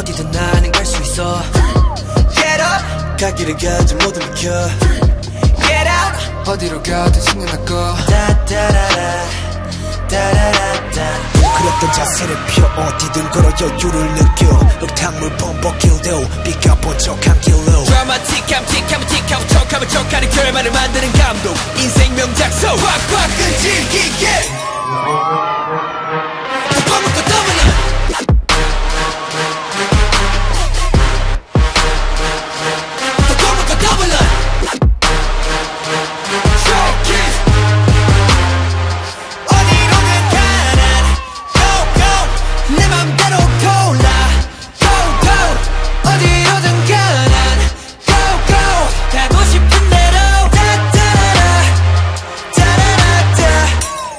어디든 나는 갈 수 있어. Get up 갈 길을 가지 모두 비켜. Get out 어디로 가든 신경 날 거. 따따라라 따라라따 그랬던 자세를 펴 어디든 걸어 여유를 느껴. 흙탕물 범벅길도 비가 번쩍한 길로 드라마틱함 틱하면 틱하고 척하면 척하는 결말을 만드는 감독. 인생 명작소 꽉꽉 끈질기게 덮어먹고 더블라 덮어먹고 더블라 straykids 어디로든 가난 go go 내 맘대로 돌아 go go 어디로든 가난 go go 가고 싶은 대로 따따라라 따라라따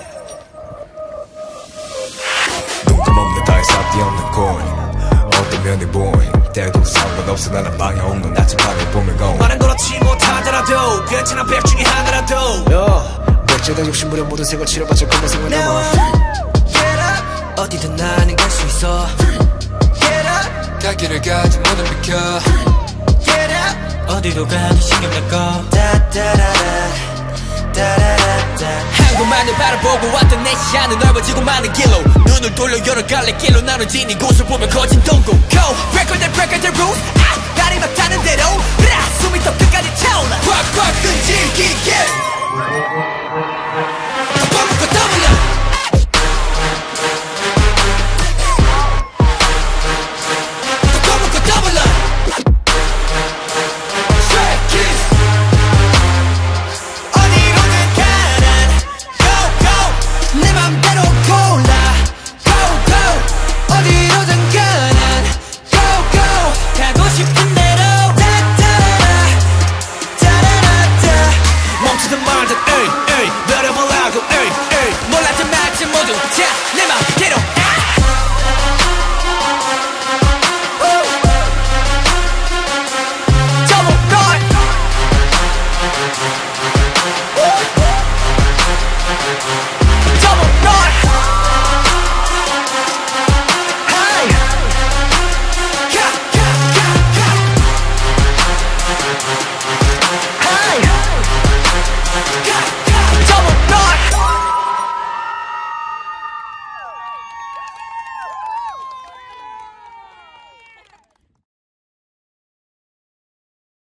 눈감없는 달에 삽디 없는 코인 어떤 면이 보인 때도 상관없어 나는 방향 없는 나침반을 보면 고 말은 그렇지 못하더라도 괜찮아 백 중에 하나라도 맥주다 욕심부려 모든 색을 치러봤자 검은색을 넘어 Get up 어디든 나는 갈 수 있어. Get up 갈 길을 가지 모두 비켜. Get up 어디로 가도 신경 낼거. 따따라라 따라라따 한곳만을 바라보고 왔던 내 시야는 넓어지고 많은 길로 눈을 돌려 여러 갈래 길로 나눠진 이곳을 보면 거진 동공 Go break all the rules 다리 막 타는 대로 숨이 더 끝까지 차올라 꽉꽉 끈질기게